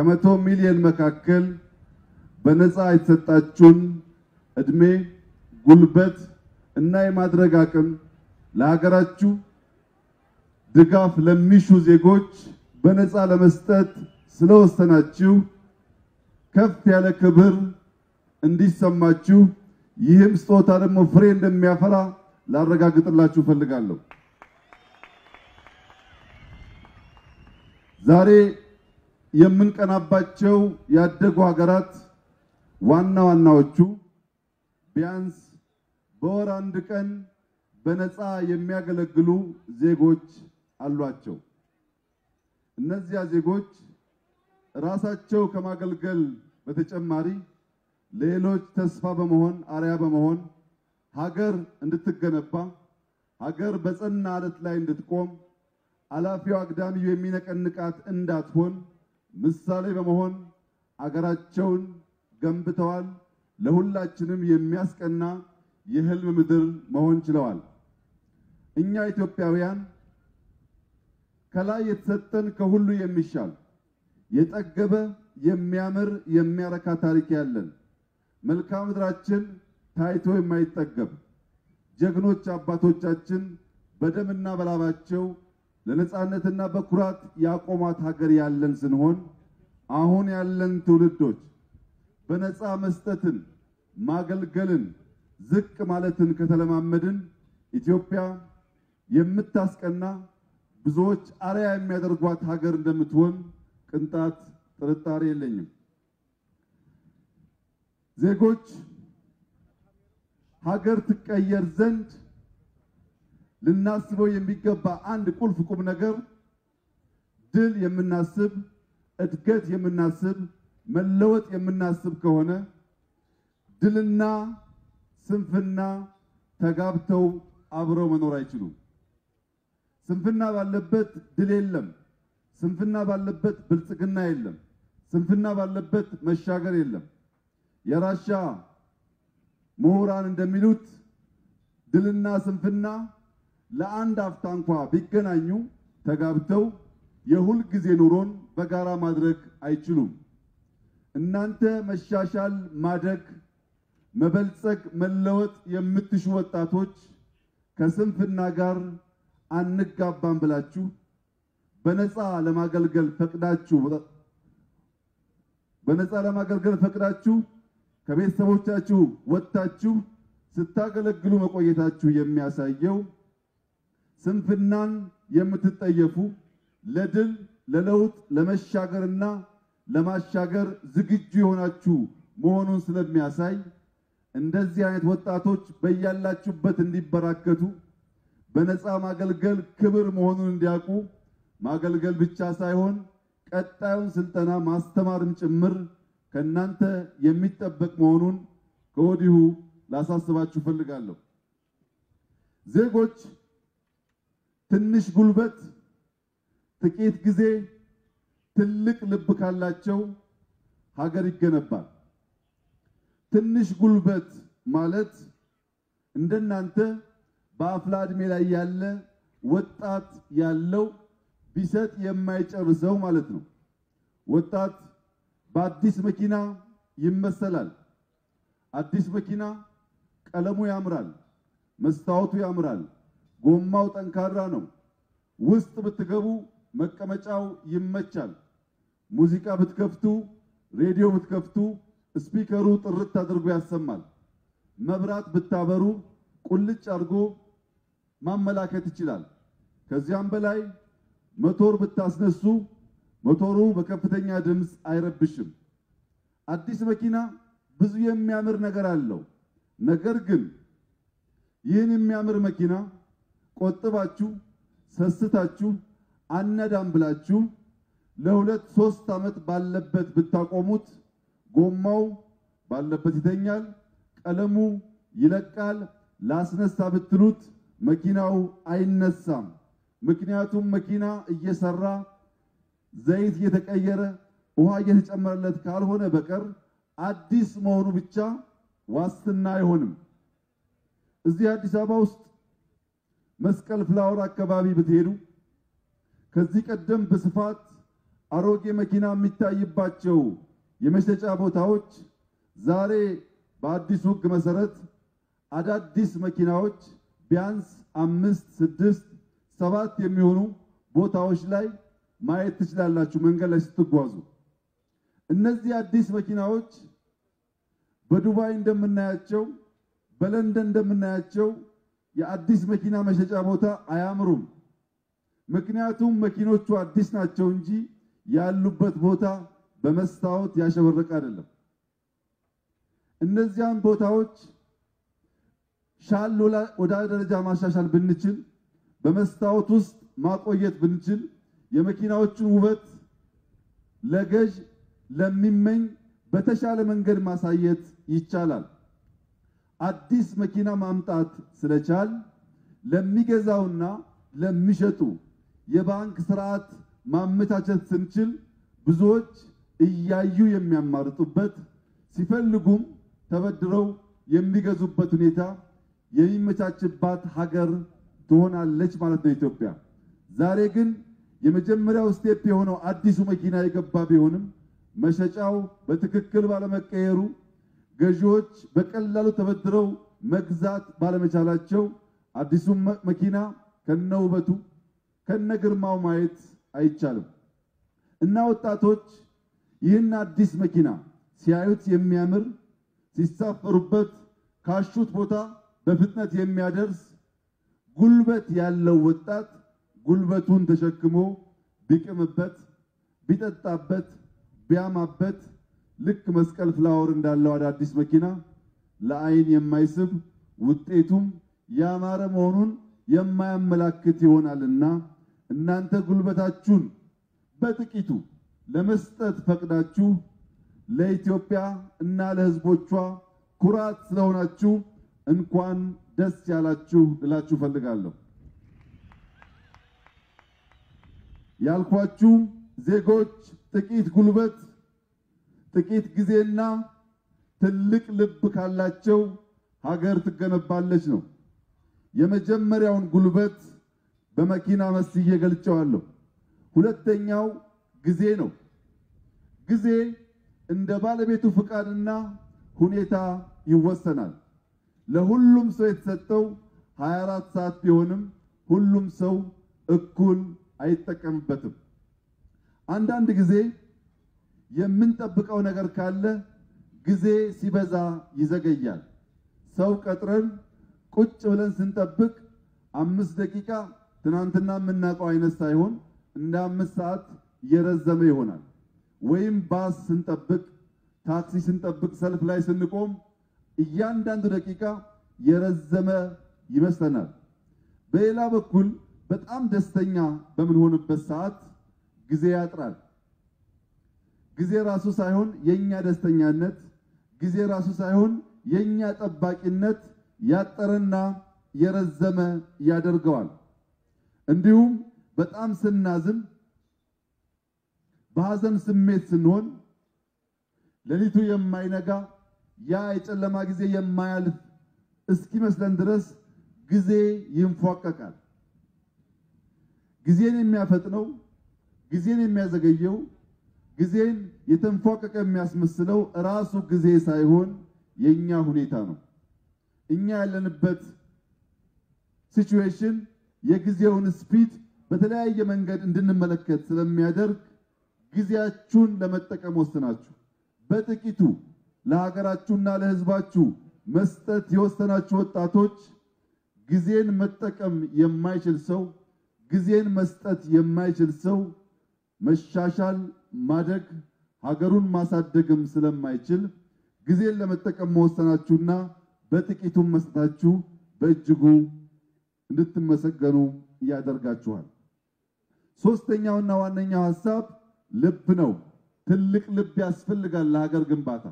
ከመቶ ሚሊዮን መካከል በነፃ የተሰጣችሁን እድሜ ጉልበት እና የማድረግ አቅም ለሀገራችሁ ድጋፍ ለሚሹ ዜጎች በነፃ ለመስጠት ስለወሰናችሁ ከፍ ያለ ክብር እንዲሰማችሁ ይህም ስጦታ ደግሞ ፍሬ እንደሚያፈራ ላረጋግጥላችሁ ፈልጋለሁ። ዛሬ የምንቀናባቸው ያደጉ ሀገራት ዋናዎቹ ቢያንስ በወር አንድ ቀን በነፃ የሚያገለግሉ ዜጎች አሏቸው። እነዚያ ዜጎች ራሳቸው ከማገልገል በተጨማሪ ሌሎች ተስፋ በመሆን አርያ በመሆን ሀገር እንድትገነባ ሀገር በጸና አለት ላይ እንድትቆም አላፊው አግዳሚው የሚነቀንቃት እንዳትሆን ምሳሌ በመሆን ሀገራቸውን ገንብተዋል። ለሁላችንም የሚያስቀና የህልም ምድር መሆን ችለዋል። እኛ ኢትዮጵያውያን ከላይ የተሰጠን ከሁሉ የሚሻል የጠገበ የሚያምር የሚያረካ ታሪክ ያለን መልክዓ ምድራችን ታይቶ የማይጠገብ ጀግኖች አባቶቻችን በደምና በላባቸው ለነጻነትና በኩራት ያቆሟት ሀገር ያለን ስንሆን አሁን ያለን ትውልዶች በነፃ መስጠትን ማገልገልን ዝቅ ማለትን ከተለማመድን ኢትዮጵያ የምታስቀና ብዙዎች አርያ የሚያደርጓት ሀገር እንደምትሆን ቅንጣት ጥርጣሬ የለኝም። ዜጎች ሀገር ትቀየር ዘንድ ልናስበው የሚገባ አንድ ቁልፍ ቁም ነገር ድል የምናስብ እድገት የምናስብ መለወጥ የምናስብ ከሆነ ድልና ስንፍና ተጋብተው አብረው መኖር አይችሉም። ስንፍና ባለበት ድል የለም። ስንፍና ባለበት ብልጽግና የለም። ስንፍና ባለበት መሻገር የለም። የራሻ ምሁራን እንደሚሉት ድልና ስንፍና ለአንድ አፍታ እንኳ ቢገናኙ ተጋብተው የሁል ጊዜ ኑሮን በጋራ ማድረግ አይችሉም። እናንተ መሻሻል፣ ማደግ፣ መበልጸግ፣ መለወጥ የምትሹ ወጣቶች ከስንፍና ጋር አንጋባም ብላችሁ በነፃ ለማገልገል ፈቅዳችሁ ከቤተሰቦቻችሁ ወጣችሁ ስታገለግሉ መቆየታችሁ የሚያሳየው ስንፍናን የምትጠየፉ ለድል ለለውጥ ለመሻገርና ለማሻገር ዝግጁ የሆናችሁ መሆኑን ስለሚያሳይ እንደዚህ አይነት ወጣቶች በያላችሁበት እንዲበራከቱ በነፃ ማገልገል ክብር መሆኑን እንዲያውቁ ማገልገል ብቻ ሳይሆን ቀጣዩን ስልጠና ማስተማርም ጭምር ከናንተ የሚጠበቅ መሆኑን ከወዲሁ ላሳስባችሁ ፈልጋለሁ። ዜጎች ትንሽ ጉልበት፣ ጥቂት ጊዜ፣ ትልቅ ልብ ካላቸው ሀገር ይገነባል። ትንሽ ጉልበት ማለት እንደናንተ በአፍላ ዕድሜ ላይ ያለ ወጣት ያለው ቢሰጥ የማይጨርሰው ማለት ነው። ወጣት በአዲስ መኪና ይመሰላል። አዲስ መኪና ቀለሙ ያምራል፣ መስታወቱ ያምራል፣ ጎማው ጠንካራ ነው። ውስጥ ብትገቡ መቀመጫው ይመቻል። ሙዚቃ ብትከፍቱ፣ ሬዲዮ ብትከፍቱ ስፒከሩ ጥርት አድርጎ ያሰማል። መብራት ብታበሩ ቁልጭ አድርጎ ማመላከት ይችላል። ከዚያም በላይ ሞተር ብታስነሱ ሞተሩ በከፍተኛ ድምፅ አይረብሽም። አዲስ መኪና ብዙ የሚያምር ነገር አለው። ነገር ግን ይህን የሚያምር መኪና ቆጥባችሁ ሰስታችሁ አነዳም ብላችሁ ለ2-3 ዓመት ባለበት ብታቆሙት ጎማው ባለበት ይተኛል፣ ቀለሙ ይለቃል። ላስነሳ ብትሉት መኪናው አይነሳም። ምክንያቱም መኪና እየሰራ ዘይት እየተቀየረ ውሃ እየተጨመረለት ካልሆነ በቀር አዲስ መሆኑ ብቻ ዋስትና አይሆንም። እዚህ አዲስ አበባ ውስጥ መስቀል ፍላወር አካባቢ ብትሄዱ ከዚህ ቀደም በስፋት አሮጌ መኪና የሚታይባቸው የመሸጫ ቦታዎች ዛሬ በአዲሱ ሕግ መሰረት አዳዲስ መኪናዎች ቢያንስ 5፣ 6፣ 7 የሚሆኑ ቦታዎች ላይ ማየት ትችላላችሁ መንገድ ላይ ስትጓዙ። እነዚህ አዲስ መኪናዎች በዱባይ እንደምናያቸው በለንደን እንደምናያቸው የአዲስ መኪና መሸጫ ቦታ አያምሩም። ምክንያቱም መኪኖቹ አዲስ ናቸው እንጂ ያሉበት ቦታ በመስታወት ያሸበረቀ አይደለም። እነዚያን ቦታዎች ሻል ወደ ደረጃ ማሻሻል ብንችል፣ በመስታወት ውስጥ ማቆየት ብንችል የመኪናዎቹን ውበት ለገዥ ለሚመኝ በተሻለ መንገድ ማሳየት ይቻላል። አዲስ መኪና ማምጣት ስለቻል ለሚገዛውና ለሚሸጡ የባንክ ስርዓት ማመቻቸት ስንችል ብዙዎች እያዩ የሚያማርጡበት ሲፈልጉም ተበድረው የሚገዙበት ሁኔታ የሚመቻችባት ሀገር ትሆናለች ማለት ነው ኢትዮጵያ። ዛሬ ግን የመጀመሪያው ስቴፕ የሆነው አዲሱ መኪና የገባ ቢሆንም መሸጫው በትክክል ባለመቀየሩ ገዢዎች በቀላሉ ተበድረው መግዛት ባለመቻላቸው አዲሱ መኪና ከነውበቱ ከነግርማው ማየት አይቻልም እና ወጣቶች ይህን አዲስ መኪና ሲያዩት የሚያምር ሲሳፈሩበት ካሹት ቦታ በፍጥነት የሚያደርስ ጉልበት ያለው ወጣት ጉልበቱን ተሸክሞ ቢቅምበት ቢጠጣበት ቢያማበት ልክ መስቀል ፍላወር እንዳለው አዳዲስ መኪና ለአይን የማይስብ ውጤቱም ያማረ መሆኑን የማያመላክት ይሆናልና እናንተ ጉልበታችሁን በጥቂቱ ለመስጠት ፈቅዳችሁ ለኢትዮጵያ እና ለሕዝቦቿ ኩራት ስለሆናችሁ እንኳን ደስ ያላችሁ ልላችሁ ፈልጋለሁ። ያልኳችሁ ዜጎች ጥቂት ጉልበት፣ ጥቂት ጊዜና ትልቅ ልብ ካላቸው ሀገር ትገነባለች ነው። የመጀመሪያውን ጉልበት በመኪና መስዬ ገልጨዋለሁ። ሁለተኛው ጊዜ ነው። ጊዜ እንደ ባለቤቱ ፍቃድና ሁኔታ ይወሰናል። ለሁሉም ሰው የተሰጠው 24 ሰዓት ቢሆንም ሁሉም ሰው እኩል አይጠቀምበትም። አንዳንድ ጊዜ የምንጠብቀው ነገር ካለ ጊዜ ሲበዛ ይዘገያል። ሰው ቀጥረን ቁጭ ብለን ስንጠብቅ 5 ደቂቃ ትናንትና የምናውቀው አይነት ሳይሆን እንደ 5 ሰዓት የረዘመ ይሆናል። ወይም ባስ ስንጠብቅ፣ ታክሲ ስንጠብቅ፣ ሰልፍ ላይ ስንቆም እያንዳንዱ ደቂቃ የረዘመ ይመስለናል። በሌላ በኩል በጣም ደስተኛ በምንሆንበት ሰዓት ጊዜ ያጥራል። ጊዜ ራሱ ሳይሆን የኛ ደስተኛነት፣ ጊዜ ራሱ ሳይሆን የኛ ጠባቂነት ያጠረና የረዘመ ያደርገዋል። እንዲሁም በጣም ስናዝን፣ በሐዘን ስሜት ስንሆን ሌሊቱ የማይነጋ ያ የጨለማ ጊዜ የማያልፍ እስኪመስለን ድረስ ጊዜ ይንፏቀቃል። ጊዜን የሚያፈጥነው፣ ጊዜን የሚያዘገየው፣ ጊዜን የተንፏቀቀ የሚያስመስለው ራሱ ጊዜ ሳይሆን የኛ ሁኔታ ነው። እኛ ያለንበት ሲቹዌሽን የጊዜውን ስፒድ በተለያየ መንገድ እንድንመለከት ስለሚያደርግ ጊዜያችሁን ለመጠቀም ወስናችሁ በጥቂቱ ለሀገራችሁና ለሕዝባችሁ መስጠት የወሰናችሁ ወጣቶች ጊዜን መጠቀም የማይችል ሰው፣ ጊዜን መስጠት የማይችል ሰው መሻሻል፣ ማደግ፣ ሀገሩን ማሳደግም ስለማይችል ጊዜን ለመጠቀም መወሰናችሁና በጥቂቱም መስጠታችሁ በእጅጉ እንድትመሰገኑ ያደርጋችኋል። ሶስተኛውና ዋነኛው ሐሳብ ልብ ነው። ትልቅ ልብ ያስፈልጋል ለሀገር ግንባታ።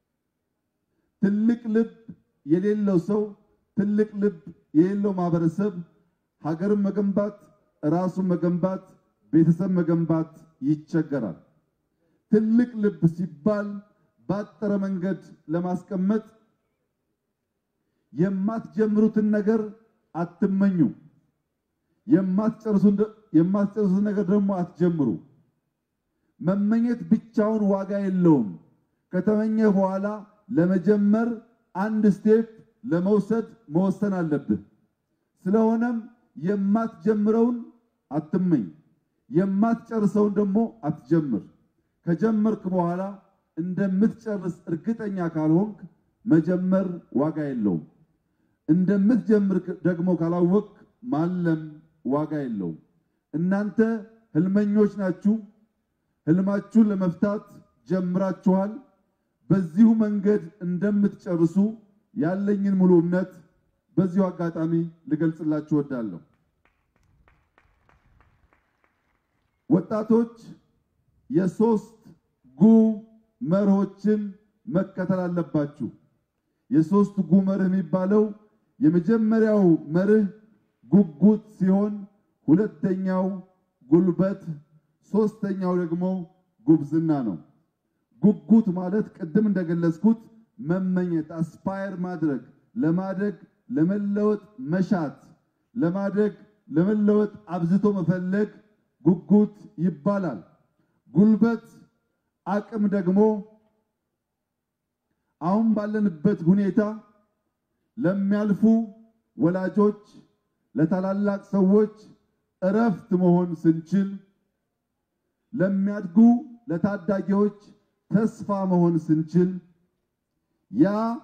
ትልቅ ልብ የሌለው ሰው፣ ትልቅ ልብ የሌለው ማህበረሰብ ሀገርን መገንባት፣ ራሱን መገንባት፣ ቤተሰብ መገንባት ይቸገራል። ትልቅ ልብ ሲባል ባጠረ መንገድ ለማስቀመጥ የማትጀምሩትን ነገር አትመኙ፣ የማትጨርሱትን ነገር ደግሞ አትጀምሩ። መመኘት ብቻውን ዋጋ የለውም። ከተመኘ በኋላ ለመጀመር አንድ ስቴፕ ለመውሰድ መወሰን አለብህ። ስለሆነም የማትጀምረውን አትመኝ፣ የማትጨርሰውን ደግሞ አትጀምር። ከጀመርክ በኋላ እንደምትጨርስ እርግጠኛ ካልሆንክ መጀመር ዋጋ የለውም። እንደምትጀምር ደግሞ ካላወቅ ማለም ዋጋ የለውም። እናንተ ህልመኞች ናችሁ። ህልማችሁን ለመፍታት ጀምራችኋል። በዚሁ መንገድ እንደምትጨርሱ ያለኝን ሙሉ እምነት በዚሁ አጋጣሚ ልገልጽላችሁ እወዳለሁ። ወጣቶች የሶስት ጉ መርሆችን መከተል አለባችሁ። የሶስት ጉ መርህ የሚባለው የመጀመሪያው መርህ ጉጉት ሲሆን፣ ሁለተኛው ጉልበት፣ ሶስተኛው ደግሞ ጉብዝና ነው። ጉጉት ማለት ቅድም እንደገለጽኩት መመኘት፣ አስፓየር ማድረግ፣ ለማደግ ለመለወጥ መሻት፣ ለማደግ ለመለወጥ አብዝቶ መፈለግ ጉጉት ይባላል። ጉልበት አቅም ደግሞ አሁን ባለንበት ሁኔታ ለሚያልፉ ወላጆች፣ ለታላላቅ ሰዎች እረፍት መሆን ስንችል፣ ለሚያድጉ ለታዳጊዎች ተስፋ መሆን ስንችል፣ ያ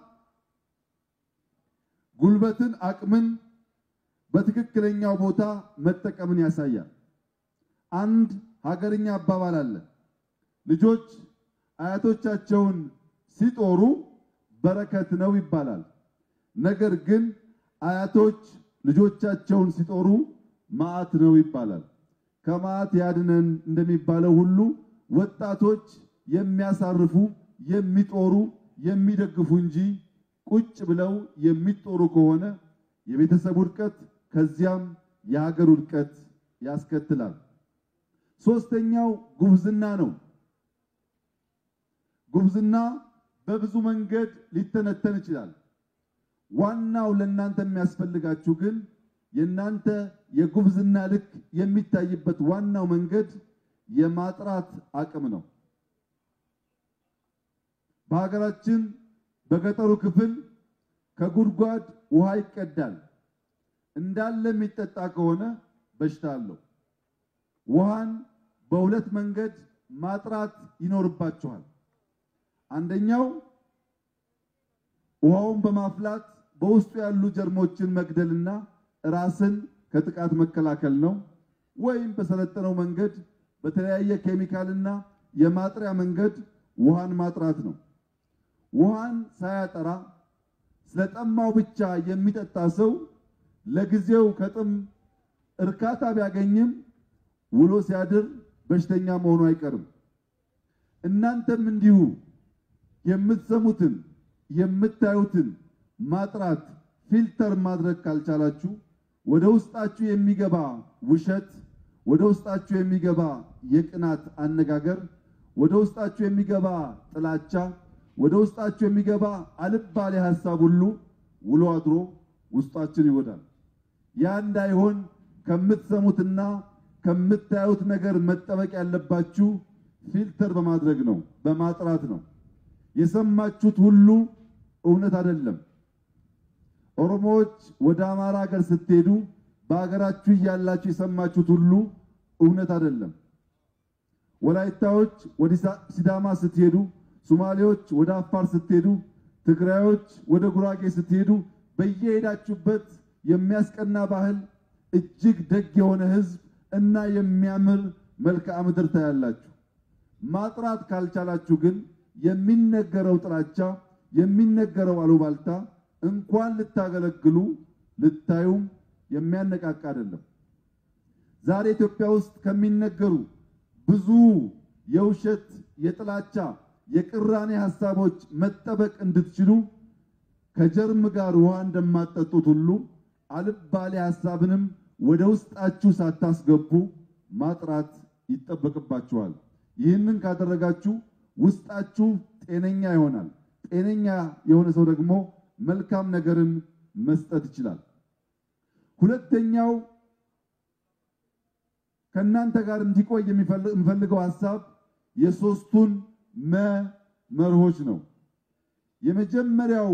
ጉልበትን አቅምን በትክክለኛው ቦታ መጠቀምን ያሳያል። አንድ ሀገርኛ አባባል አለ። ልጆች አያቶቻቸውን ሲጦሩ በረከት ነው ይባላል። ነገር ግን አያቶች ልጆቻቸውን ሲጦሩ መዓት ነው ይባላል። ከመዓት ያድነን እንደሚባለው ሁሉ ወጣቶች የሚያሳርፉ፣ የሚጦሩ፣ የሚደግፉ እንጂ ቁጭ ብለው የሚጦሩ ከሆነ የቤተሰብ ውድቀት ከዚያም የሀገር ውድቀት ያስከትላል። ሶስተኛው ጉብዝና ነው። ጉብዝና በብዙ መንገድ ሊተነተን ይችላል። ዋናው ለእናንተ የሚያስፈልጋችሁ ግን የእናንተ የጉብዝና ልክ የሚታይበት ዋናው መንገድ የማጥራት አቅም ነው። በሀገራችን በገጠሩ ክፍል ከጉድጓድ ውሃ ይቀዳል። እንዳለ የሚጠጣ ከሆነ በሽታ አለው። ውሃን በሁለት መንገድ ማጥራት ይኖርባችኋል። አንደኛው ውሃውን በማፍላት በውስጡ ያሉ ጀርሞችን መግደልና ራስን ከጥቃት መከላከል ነው። ወይም በሰለጠነው መንገድ በተለያየ ኬሚካልና የማጥሪያ መንገድ ውሃን ማጥራት ነው። ውሃን ሳያጠራ ስለጠማው ብቻ የሚጠጣ ሰው ለጊዜው ከጥም እርካታ ቢያገኝም ውሎ ሲያድር በሽተኛ መሆኑ አይቀርም። እናንተም እንዲሁ የምትሰሙትን የምታዩትን ማጥራት ፊልተር ማድረግ ካልቻላችሁ ወደ ውስጣችሁ የሚገባ ውሸት፣ ወደ ውስጣችሁ የሚገባ የቅናት አነጋገር፣ ወደ ውስጣችሁ የሚገባ ጥላቻ፣ ወደ ውስጣችሁ የሚገባ አልባሌ ሐሳብ ሁሉ ውሎ አድሮ ውስጣችን ይወዳል። ያ እንዳይሆን ከምትሰሙትና ከምታዩት ነገር መጠበቅ ያለባችሁ ፊልተር በማድረግ ነው፣ በማጥራት ነው። የሰማችሁት ሁሉ እውነት አይደለም። ኦሮሞዎች ወደ አማራ ሀገር ስትሄዱ በሀገራችሁ እያላችሁ የሰማችሁት ሁሉ እውነት አይደለም። ወላይታዎች ወደ ሲዳማ ስትሄዱ፣ ሶማሌዎች ወደ አፋር ስትሄዱ፣ ትግራዮች ወደ ጉራጌ ስትሄዱ በየሄዳችሁበት የሚያስቀና ባህል፣ እጅግ ደግ የሆነ ሕዝብ እና የሚያምር መልክዓ ምድር ታያላችሁ። ማጥራት ካልቻላችሁ ግን የሚነገረው ጥላቻ፣ የሚነገረው አሉባልታ እንኳን ልታገለግሉ ልታዩም የሚያነቃቃ አይደለም። ዛሬ ኢትዮጵያ ውስጥ ከሚነገሩ ብዙ የውሸት፣ የጥላቻ፣ የቅራኔ ሐሳቦች መጠበቅ እንድትችሉ ከጀርም ጋር ውሃ እንደማትጠጡት ሁሉ አልባሌ ሐሳብንም ወደ ውስጣችሁ ሳታስገቡ ማጥራት ይጠበቅባችኋል። ይህንን ካደረጋችሁ ውስጣችሁ ጤነኛ ይሆናል። ጤነኛ የሆነ ሰው ደግሞ መልካም ነገርን መስጠት ይችላል። ሁለተኛው ከእናንተ ጋር እንዲቆይ የምፈልገው ሐሳብ የሶስቱን መርሆች ነው። የመጀመሪያው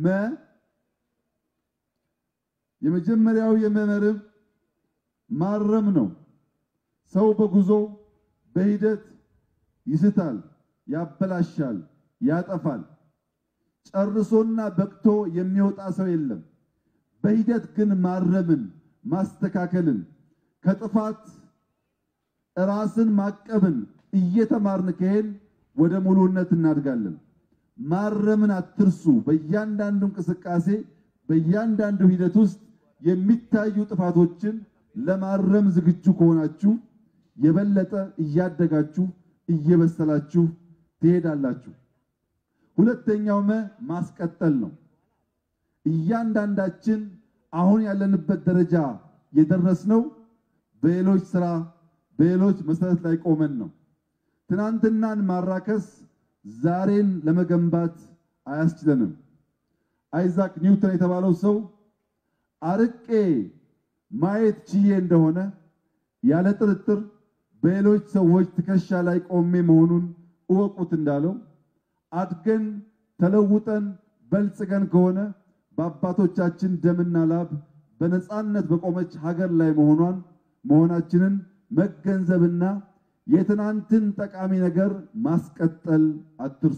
የመርህ ማረም ነው። ሰው በጉዞ በሂደት ይስታል፣ ያበላሻል፣ ያጠፋል። ጨርሶና በቅቶ የሚወጣ ሰው የለም። በሂደት ግን ማረምን፣ ማስተካከልን፣ ከጥፋት ራስን ማቀብን እየተማርን ከሄን ወደ ሙሉነት እናድጋለን። ማረምን አትርሱ። በእያንዳንዱ እንቅስቃሴ በእያንዳንዱ ሂደት ውስጥ የሚታዩ ጥፋቶችን ለማረም ዝግጁ ከሆናችሁ የበለጠ እያደጋችሁ እየበሰላችሁ ትሄዳላችሁ። ሁለተኛው ማስቀጠል ነው። እያንዳንዳችን አሁን ያለንበት ደረጃ የደረስነው በሌሎች ስራ በሌሎች መሰረት ላይ ቆመን ነው። ትናንትናን ማራከስ ዛሬን ለመገንባት አያስችለንም። አይዛክ ኒውተን የተባለው ሰው አርቄ ማየት ችዬ እንደሆነ ያለ ጥርጥር በሌሎች ሰዎች ትከሻ ላይ ቆሜ መሆኑን እወቁት እንዳለው አድገን ተለውጠን በልጽገን ከሆነ በአባቶቻችን ደምና ላብ በነፃነት በቆመች ሀገር ላይ መሆናችንን መገንዘብና የትናንትን ጠቃሚ ነገር ማስቀጠል አትርሱ።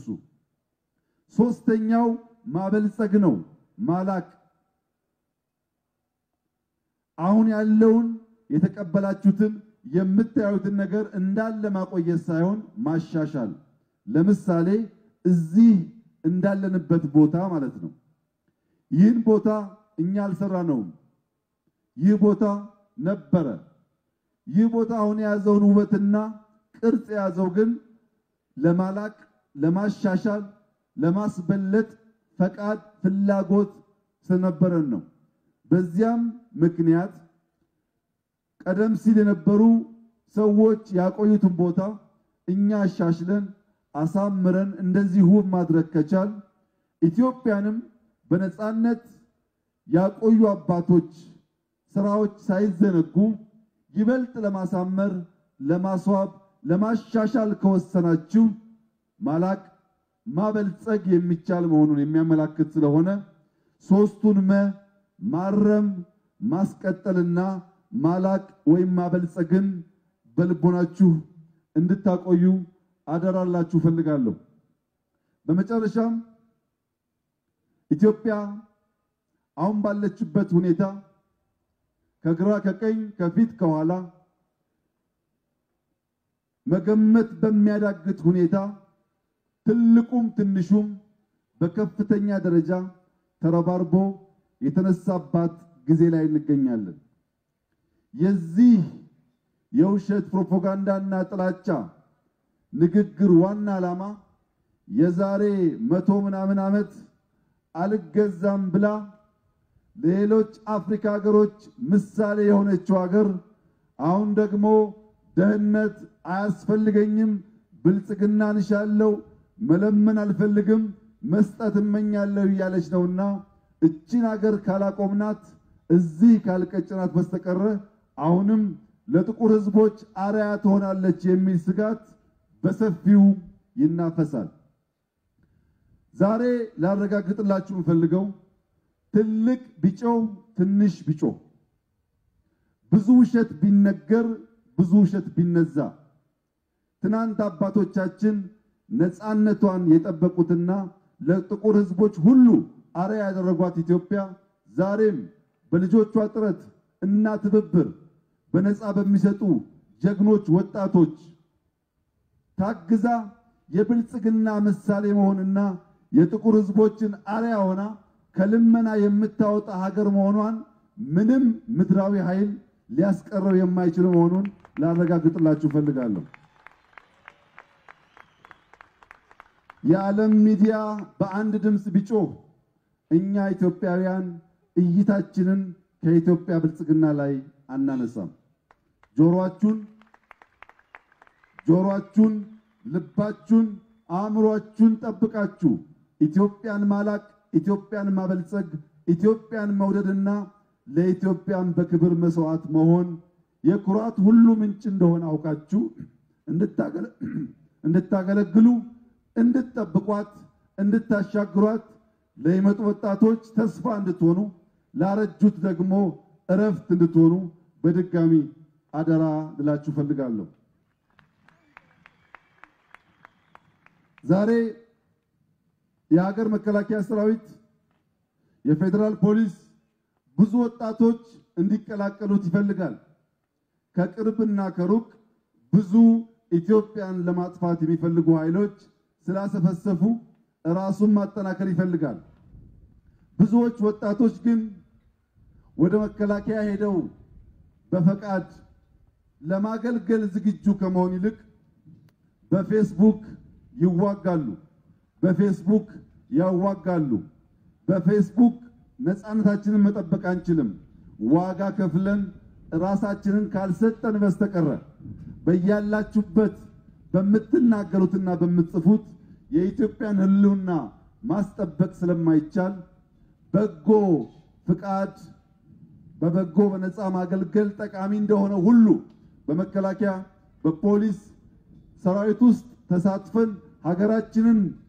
ሶስተኛው ማበልጸግ ነው፣ ማላቅ። አሁን ያለውን የተቀበላችሁትን የምታዩትን ነገር እንዳለ ማቆየት ሳይሆን ማሻሻል። ለምሳሌ እዚህ እንዳለንበት ቦታ ማለት ነው። ይህን ቦታ እኛ አልሰራነውም። ይህ ቦታ ነበረ። ይህ ቦታ አሁን የያዘውን ውበትና ቅርጽ የያዘው ግን ለማላቅ፣ ለማሻሻል፣ ለማስበለጥ ፈቃድ ፍላጎት ስለነበረን ነው። በዚያም ምክንያት ቀደም ሲል የነበሩ ሰዎች ያቆዩትን ቦታ እኛ አሻሽለን አሳምረን እንደዚህ ውብ ማድረግ ከቻል ኢትዮጵያንም በነፃነት ያቆዩ አባቶች ስራዎች ሳይዘነጉ ይበልጥ ለማሳመር፣ ለማስዋብ፣ ለማሻሻል ከወሰናችሁ ማላቅ ማበልጸግ የሚቻል መሆኑን የሚያመላክት ስለሆነ ሶስቱን ማረም፣ ማስቀጠልና ማላቅ ወይም ማበልጸግን በልቦናችሁ እንድታቆዩ አደራላችሁ ፈልጋለሁ። በመጨረሻም ኢትዮጵያ አሁን ባለችበት ሁኔታ ከግራ ከቀኝ ከፊት ከኋላ መገመት በሚያዳግት ሁኔታ ትልቁም ትንሹም በከፍተኛ ደረጃ ተረባርቦ የተነሳባት ጊዜ ላይ እንገኛለን። የዚህ የውሸት ፕሮፓጋንዳና ጥላቻ ንግግር ዋና ዓላማ የዛሬ 100 ምናምን ዓመት አልገዛም ብላ ሌሎች አፍሪካ ሀገሮች ምሳሌ የሆነችው ሀገር አሁን ደግሞ ደህንነት አያስፈልገኝም፣ ብልጽግና እንሻለው፣ መለመን አልፈልግም፣ መስጠት እመኛለሁ እያለች ነውና እቺን ሀገር ካላቆምናት እዚህ ካልቀጭናት በስተቀር አሁንም ለጥቁር ሕዝቦች አርአያ ትሆናለች የሚል ስጋት በሰፊው ይናፈሳል። ዛሬ ላረጋግጥላችሁ እንፈልገው ትልቅ ቢጮህ ትንሽ ቢጮህ ብዙ ውሸት ቢነገር ብዙ ውሸት ቢነዛ ትናንት አባቶቻችን ነፃነቷን የጠበቁትና ለጥቁር ሕዝቦች ሁሉ አርአያ ያደረጓት ኢትዮጵያ ዛሬም በልጆቿ ጥረት እና ትብብር በነፃ በሚሰጡ ጀግኖች ወጣቶች ታግዛ የብልጽግና ምሳሌ መሆንና የጥቁር ሕዝቦችን አርአያ ሆና ከልመና የምታወጣ ሀገር መሆኗን ምንም ምድራዊ ኃይል ሊያስቀረው የማይችል መሆኑን ላረጋግጥላችሁ ፈልጋለሁ። የዓለም ሚዲያ በአንድ ድምፅ ቢጮህ እኛ ኢትዮጵያውያን እይታችንን ከኢትዮጵያ ብልጽግና ላይ አናነሳም። ጆሮአችሁን፣ ልባችሁን፣ አእምሮአችሁን ጠብቃችሁ ኢትዮጵያን ማላቅ፣ ኢትዮጵያን ማበልጸግ፣ ኢትዮጵያን መውደድና ለኢትዮጵያን በክብር መስዋዕት መሆን የኩራት ሁሉ ምንጭ እንደሆነ አውቃችሁ እንድታገለግሉ፣ እንድትጠብቋት፣ እንድታሻግሯት፣ ለሚመጡ ወጣቶች ተስፋ እንድትሆኑ፣ ላረጁት ደግሞ እረፍት እንድትሆኑ በድጋሚ አደራ ልላችሁ ፈልጋለሁ። ዛሬ የሀገር መከላከያ ሰራዊት፣ የፌዴራል ፖሊስ ብዙ ወጣቶች እንዲቀላቀሉት ይፈልጋል። ከቅርብና ከሩቅ ብዙ ኢትዮጵያን ለማጥፋት የሚፈልጉ ኃይሎች ስላሰፈሰፉ ራሱን ማጠናከር ይፈልጋል። ብዙዎች ወጣቶች ግን ወደ መከላከያ ሄደው በፈቃድ ለማገልገል ዝግጁ ከመሆን ይልቅ በፌስቡክ ይዋጋሉ፣ በፌስቡክ ያዋጋሉ። በፌስቡክ ነፃነታችንን መጠበቅ አንችልም። ዋጋ ከፍለን ራሳችንን ካልሰጠን በስተቀር በያላችሁበት በምትናገሩትና በምትጽፉት የኢትዮጵያን ሕልውና ማስጠበቅ ስለማይቻል በጎ ፍቃድ በበጎ በነፃ ማገልገል ጠቃሚ እንደሆነ ሁሉ በመከላከያ በፖሊስ ሰራዊት ውስጥ ተሳትፈን ሀገራችንን